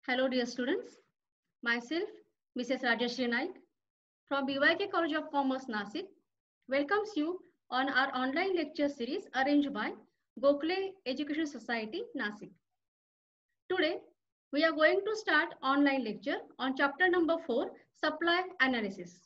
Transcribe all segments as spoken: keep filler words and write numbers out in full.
Hello dear students, myself Missus Rajeshri Naik from B Y K College of Commerce Nasik welcomes you on our online lecture series arranged by Gokhale Education Society Nasik. Today we are going to start online lecture on chapter number four, Supply Analysis.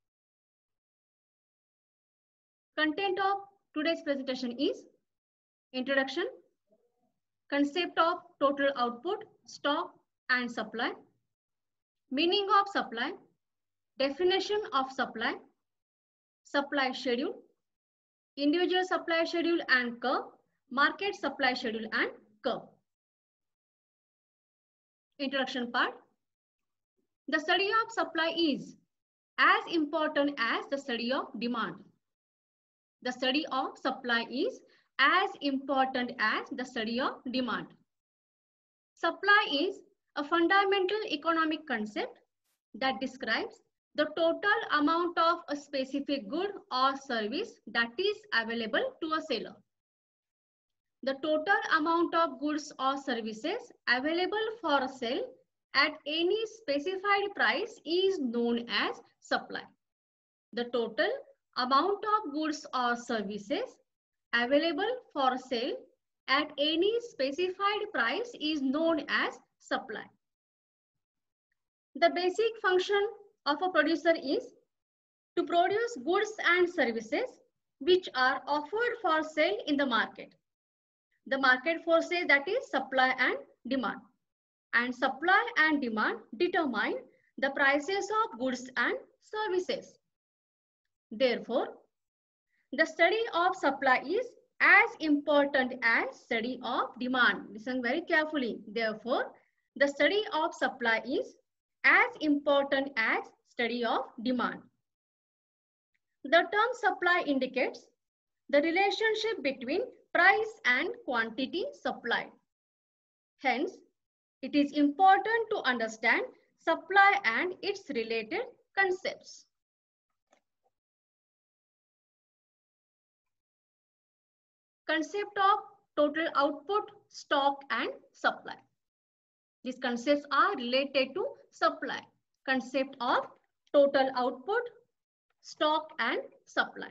Content of today's presentation is Introduction, Concept of Total Output, Stock and Supply, Meaning of Supply, Definition of Supply, Supply Schedule, Individual Supply Schedule and Curve, Market Supply Schedule and Curve. Introduction part. The study of supply is as important as the study of demand. The study of supply is as important as the study of demand. Supply is a fundamental economic concept that describes the total amount of a specific good or service that is available to a seller. The total amount of goods or services available for sale at any specified price is known as supply. The total amount of goods or services available for sale at any specified price is known as supply. The basic function of a producer is to produce goods and services which are offered for sale in the market. The market forces, that is supply and demand. And supply and demand determine the prices of goods and services. Therefore, the study of supply is as important as study of demand. Listen very carefully. Therefore, the study of supply is as important as study of demand. The term supply indicates the relationship between price and quantity supplied. Hence, it is important to understand supply and its related concepts. Concept of total output, stock and supply. These concepts are related to supply. Concept of total output, stock and supply.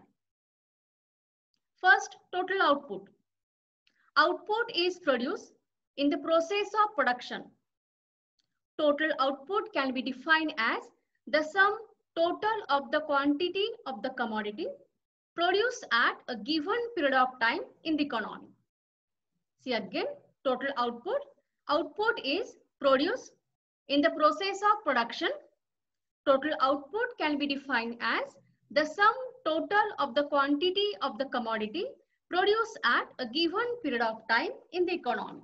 First, total output. Output is produced in the process of production. Total output can be defined as the sum total of the quantity of the commodity produced at a given period of time in the economy. See again, total output. Output is produced in the process of production. Total output can be defined as the sum total of the quantity of the commodity produced at a given period of time in the economy.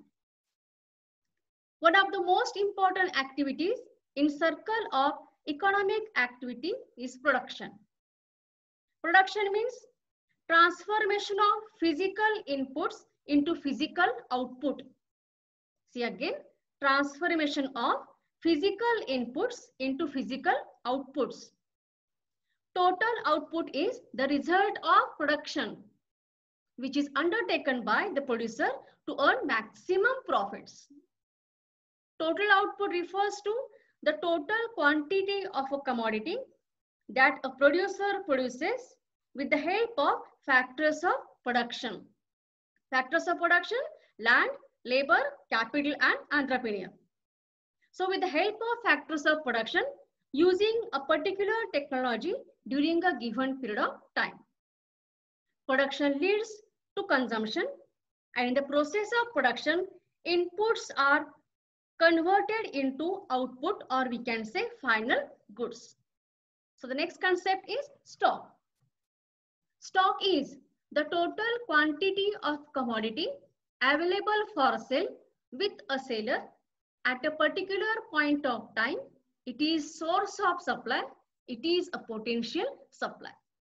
One of the most important activities in circle of economic activity is production. Production means transformation of physical inputs into physical output. See again, transformation of physical inputs into physical outputs. Total output is the result of production, which is undertaken by the producer to earn maximum profits. Total output refers to the total quantity of a commodity that a producer produces with the help of factors of production. Factors of production: land, labor, capital and entrepreneur. So with the help of factors of production, using a particular technology during a given period of time. Production leads to consumption, and in the process of production, inputs are converted into output, or we can say final goods. So the next concept is stock. Stock is the total quantity of commodity available for sale with a seller at a particular point of time. It is source of supply. It is a potential supply.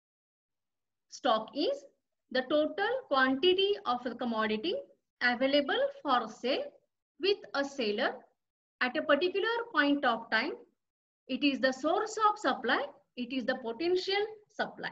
Stock is the total quantity of a commodity available for sale with a seller at a particular point of time. It is the source of supply. It is the potential supply.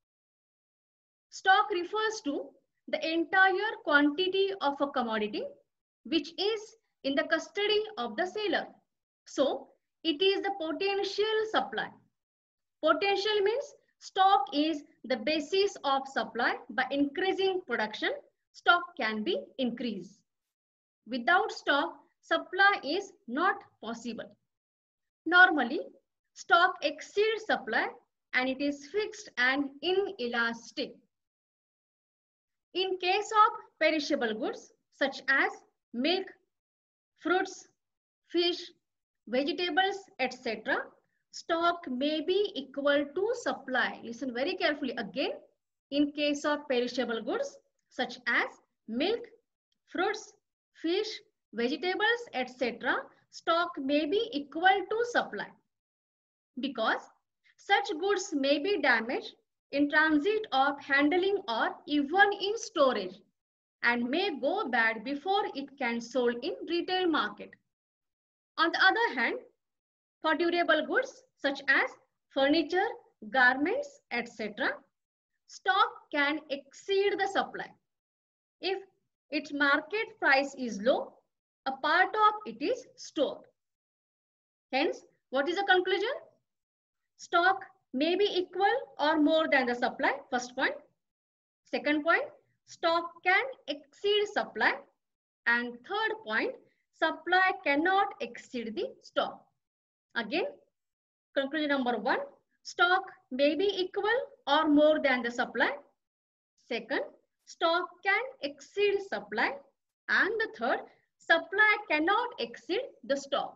Stock refers to the entire quantity of a commodity which is in the custody of the seller. So it is the potential supply. Potential means stock is the basis of supply. By increasing production, stock can be increased. Without stock, supply is not possible. Normally, stock exceeds supply and it is fixed and inelastic. In case of perishable goods such as milk, fruits, fish, vegetables, et cetera, stock may be equal to supply. Listen very carefully again. In case of perishable goods such as milk, fruits, fish, vegetables, et cetera, stock may be equal to supply because such goods may be damaged in transit or handling or even in storage and may go bad before it can sold in retail market. On the other hand, for durable goods such as furniture, garments, et cetera, stock can exceed the supply. If its market price is low, a part of it is stored. Hence, what is the conclusion? Stock may be equal or more than the supply, first point. Second point, stock can exceed supply. And third point, supply cannot exceed the stock. Again, conclusion number one, stock may be equal or more than the supply. Second, stock can exceed supply. And the third, supply cannot exceed the stock.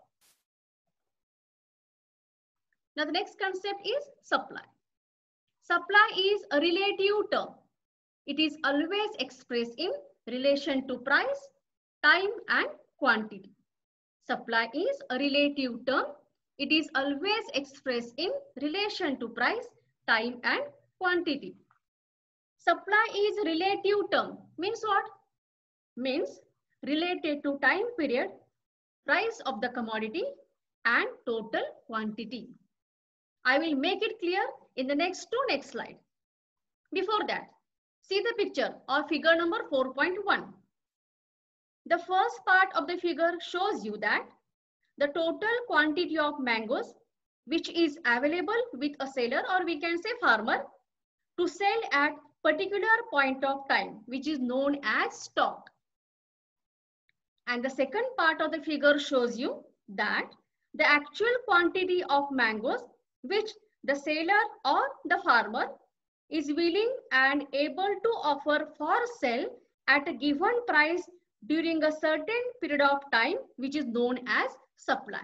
Now the next concept is supply. Supply is a relative term. It is always expressed in relation to price, time and quantity. Supply is a relative term. It is always expressed in relation to price, time and quantity. Supply is a relative term. Means what? Means related to time period, price of the commodity and total quantity. I will make it clear in the next two next slide. Before that, see the picture or figure number four point one. The first part of the figure shows you that the total quantity of mangoes which is available with a seller or we can say farmer to sell at particular point of time, which is known as stock. And the second part of the figure shows you that the actual quantity of mangoes which the seller or the farmer is willing and able to offer for sale at a given price during a certain period of time, which is known as supply.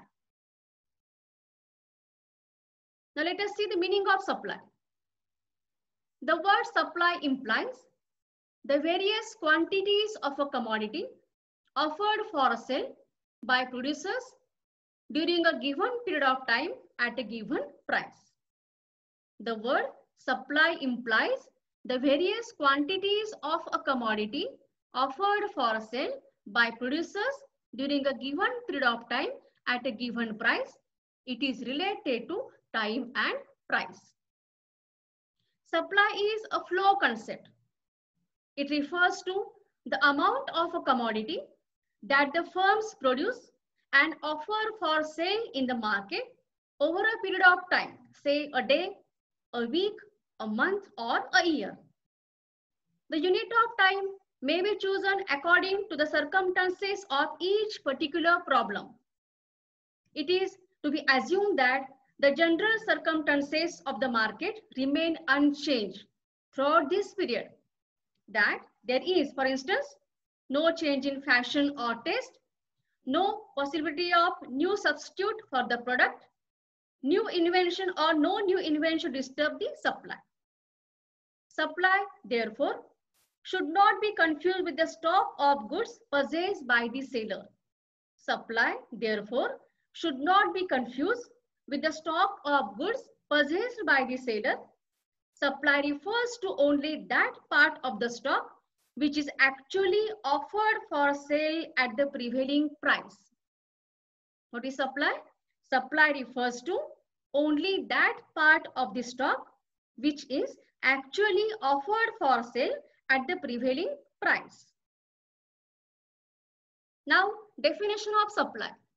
Now let us see the meaning of supply. The word supply implies the various quantities of a commodity offered for sale by producers during a given period of time at a given price. The word supply implies the various quantities of a commodity offered for sale by producers during a given period of time at a given price. It is related to time and price. Supply is a flow concept. It refers to the amount of a commodity that the firms produce and offer for sale in the market over a period of time, say a day, a week, a month or a year. The unit of time may be chosen according to the circumstances of each particular problem. It is to be assumed that the general circumstances of the market remain unchanged throughout this period. That there is, for instance, no change in fashion or taste, no possibility of new substitute for the product, new invention or no new invention disturb the supply. Supply, therefore, should not be confused with the stock of goods possessed by the seller. Supply, therefore, should not be confused with the stock of goods possessed by the seller. Supply refers to only that part of the stock which is actually offered for sale at the prevailing price. What is supply? Supply refers to only that part of the stock which is actually offered for sale at the prevailing price. Now, definition of supply.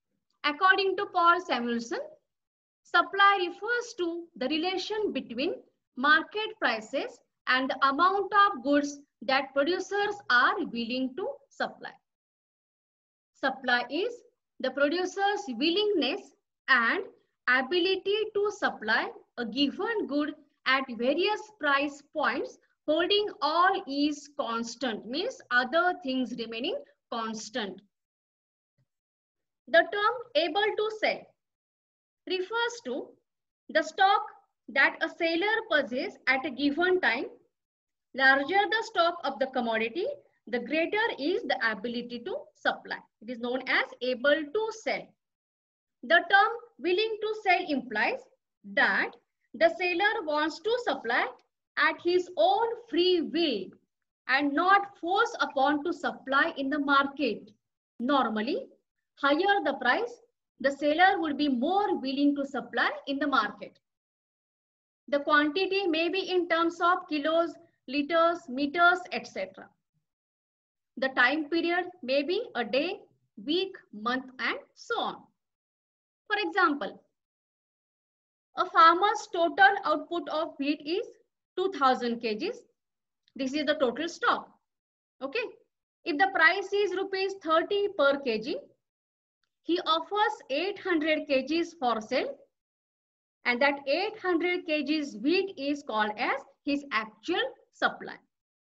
According to Paul Samuelson, supply refers to the relation between market prices and the amount of goods that producers are willing to supply. Supply is the producer's willingness and ability to supply a given good at various price points, holding all is constant, means other things remaining constant. The term able to sell refers to the stock that a seller possesses at a given time. Larger the stock of the commodity, the greater is the ability to supply. It is known as able to sell. The term willing to sell implies that the seller wants to supply at his own free will and not forced upon to supply in the market. Normally, higher the price, the seller would be more willing to supply in the market. The quantity may be in terms of kilos, liters, meters, et cetera. The time period may be a day, week, month, and so on. For example, a farmer's total output of wheat is two thousand kilograms. This is the total stock. Okay. If the price is rupees thirty per kg, he offers eight hundred kilograms for sale, and that eight hundred kilograms wheat is called as his actual supply.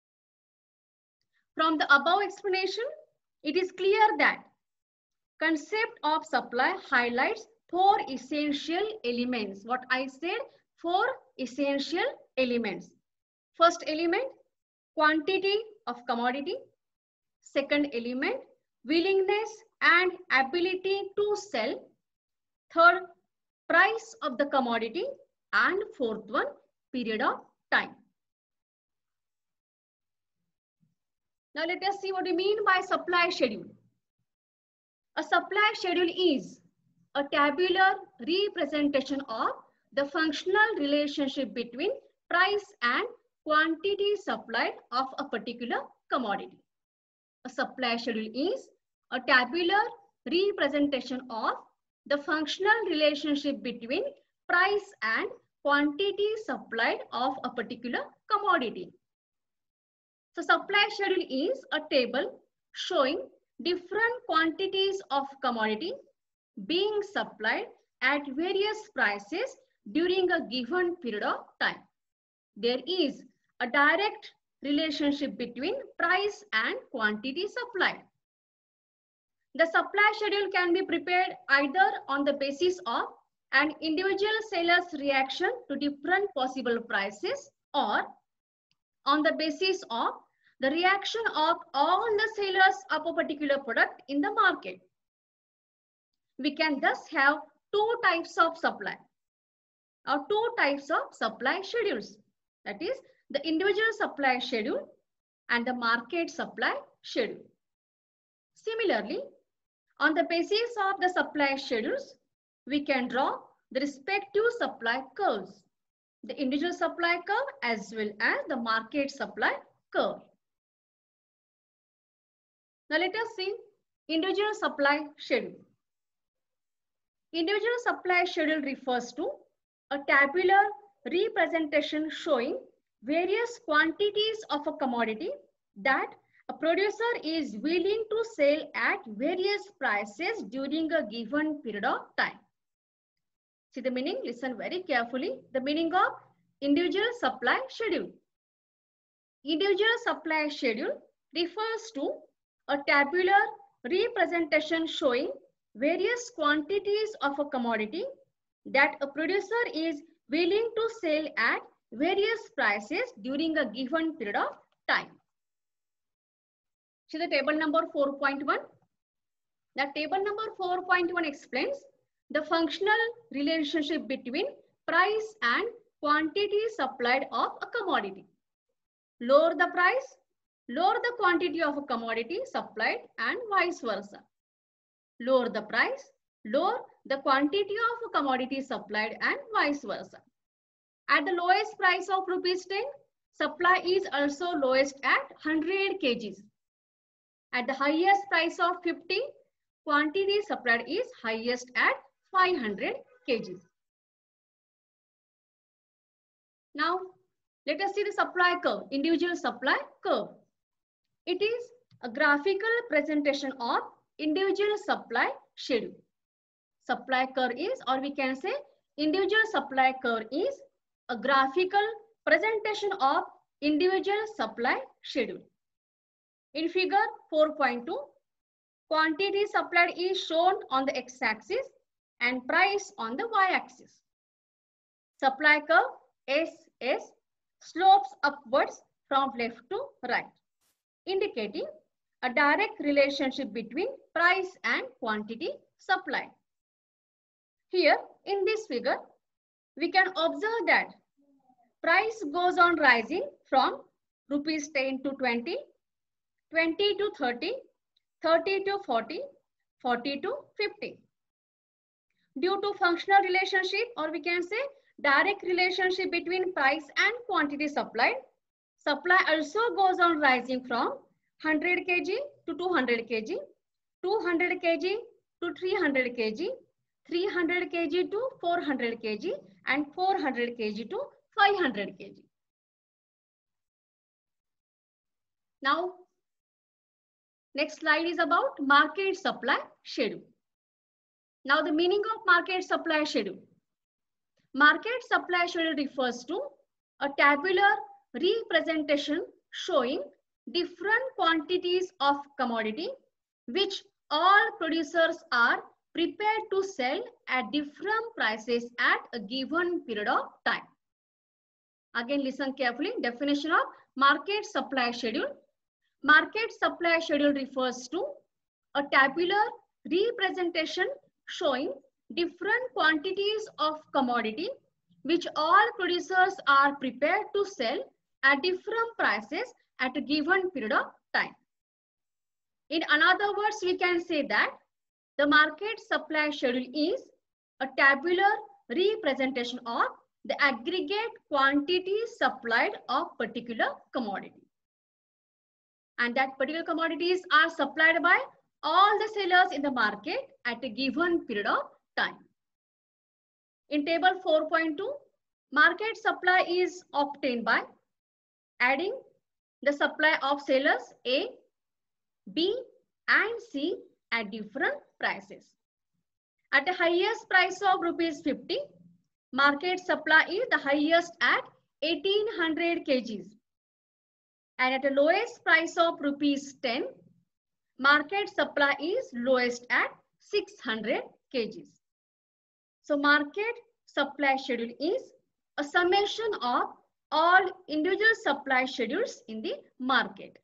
From the above explanation, it is clear that concept of supply highlights four essential elements. What I said, four essential elements. First element, quantity of commodity. Second element, willingness and ability to sell. Third, price of the commodity. And fourth one, period of time. Now let us see what we mean by supply schedule. A supply schedule is a tabular representation of the functional relationship between price and quantity supplied of a particular commodity. A supply schedule is a tabular representation of the functional relationship between price and quantity supplied of a particular commodity. So supply schedule is a table showing different quantities of commodity being supplied at various prices during a given period of time. There is a direct relationship between price and quantity supplied. The supply schedule can be prepared either on the basis of an individual seller's reaction to different possible prices or on the basis of the reaction of all the sellers of a particular product in the market. We can thus have two types of supply or two types of supply schedules. That is the individual supply schedule and the market supply schedule. Similarly, on the basis of the supply schedules, we can draw the respective supply curves, the individual supply curve as well as the market supply curve. Now let us see individual supply schedule. Individual supply schedule refers to a tabular representation showing various quantities of a commodity that a producer is willing to sell at various prices during a given period of time. See the meaning, listen very carefully. The meaning of individual supply schedule. Individual supply schedule refers to a tabular representation showing various quantities of a commodity that a producer is willing to sell at various prices during a given period of time. See the table number four point one. The table number four point one explains the functional relationship between price and quantity supplied of a commodity. Lower the price, lower the quantity of a commodity supplied and vice versa. Lower the price, lower the quantity of a commodity supplied and vice versa. At the lowest price of rupees ten, supply is also lowest at one hundred kilograms. At the highest price of fifty, quantity supplied is highest at five hundred kilograms. Now, let us see the supply curve, individual supply curve. It is a graphical presentation of individual supply schedule. Supply curve is, or we can say individual supply curve is a graphical presentation of individual supply schedule. In figure four point two, quantity supplied is shown on the x-axis and price on the y-axis. Supply curve S S slopes upwards from left to right, indicating a direct relationship between price and quantity supplied. Here in this figure, we can observe that price goes on rising from rupees ten to twenty, twenty to thirty, thirty to forty, forty to fifty. Due to functional relationship, or we can say direct relationship between price and quantity supplied, supply also goes on rising from one hundred kilograms to two hundred kilograms, two hundred kilograms to three hundred kilograms, three hundred kilograms to four hundred kilograms, and four hundred kilograms to five hundred kilograms. Now, next slide is about market supply schedule. Now, the meaning of market supply schedule. Market supply schedule refers to a tabular representation showing different quantities of commodity which all producers are prepared to sell at different prices at a given period of time. Again, listen carefully. Definition of market supply schedule. Market supply schedule refers to a tabular representation showing different quantities of commodity which all producers are prepared to sell at different prices at a given period of time. In other words, we can say that the market supply schedule is a tabular representation of the aggregate quantity supplied of particular commodity. And that particular commodities are supplied by all the sellers in the market at a given period of time. In table four point two, market supply is obtained by adding the supply of sellers A, B, and C at different prices. At the highest price of rupees fifty, market supply is the highest at eighteen hundred kilograms. And at the lowest price of rupees ten, market supply is lowest at six hundred kilograms. So market supply schedule is a summation of all individual supply schedules in the market.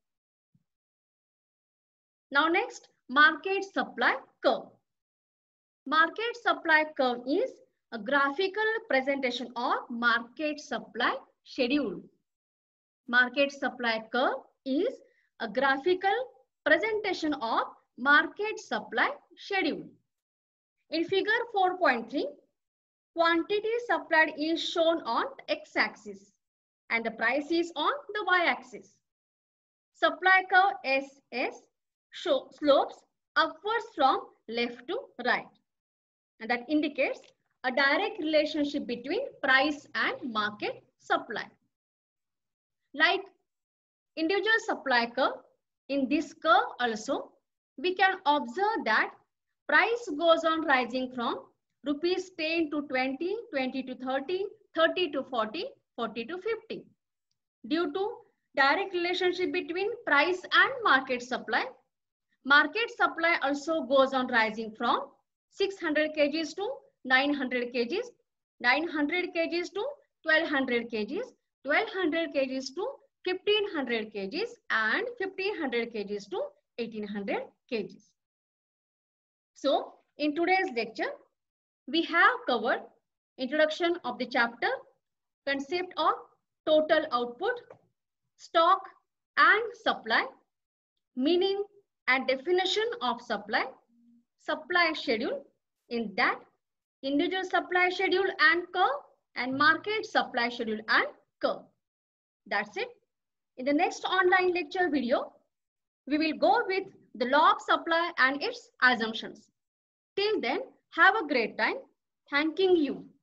Now next, market supply curve. Market supply curve is a graphical presentation of market supply schedule. Market supply curve is a graphical presentation of market supply schedule. In figure four point three, quantity supplied is shown on the x-axis and the price is on the y-axis. Supply curve S S show, slopes upwards from left to right, and that indicates a direct relationship between price and market supply. Like individual supply curve, in this curve also, we can observe that price goes on rising from rupees ten to twenty, twenty to thirty, thirty to forty, forty to fifty. Due to direct relationship between price and market supply, market supply also goes on rising from six hundred kilograms to nine hundred kilograms, nine hundred kilograms to twelve hundred kilograms, twelve hundred kilograms to fifteen hundred kilograms, and fifteen hundred kilograms to eighteen hundred kilograms. So, in today's lecture, we have covered introduction of the chapter, concept of total output, stock and supply, meaning and definition of supply, supply schedule, in that individual supply schedule and curve, and market supply schedule and curve. That's it. In the next online lecture video, we will go with the law of supply and its assumptions. Till then, have a great time. Thanking you.